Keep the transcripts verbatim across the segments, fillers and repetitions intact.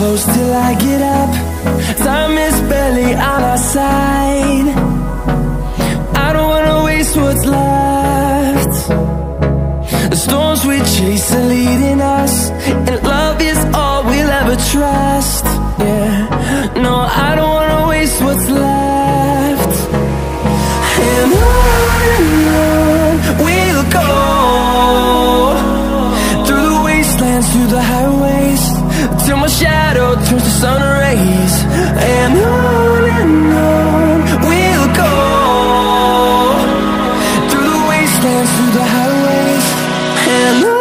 close till I get up. Time is barely on our side. I don't wanna waste what's left. The storms we chase are leading us, and love is all we'll ever trust. Yeah, no, I don't wanna waste what's left. And on and on we'll go, through the wastelands, through the highways, till my shadow turns to sun rays. And on and on we'll go, through the wastelands, through the highways, and on.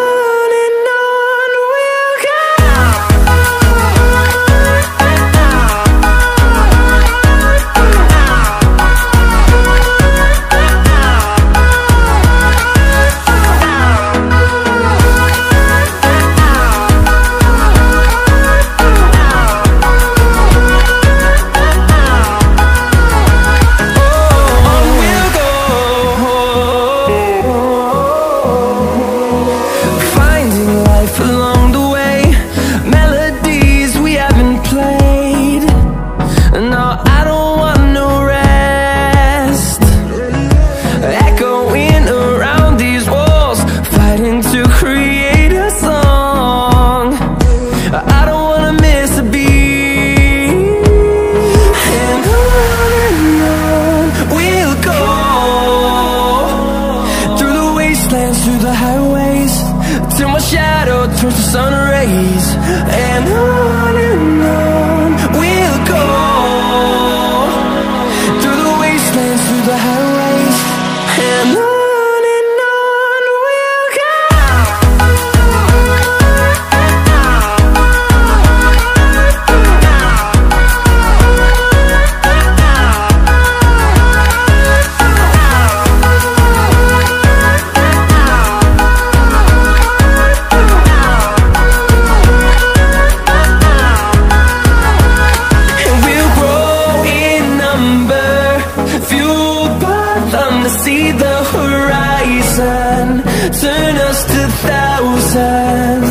Through the highways, till my shadow turns to sun rays. And on and on we'll go, through the wastelands, through the highways, and on. See the horizon, turn us to thousands.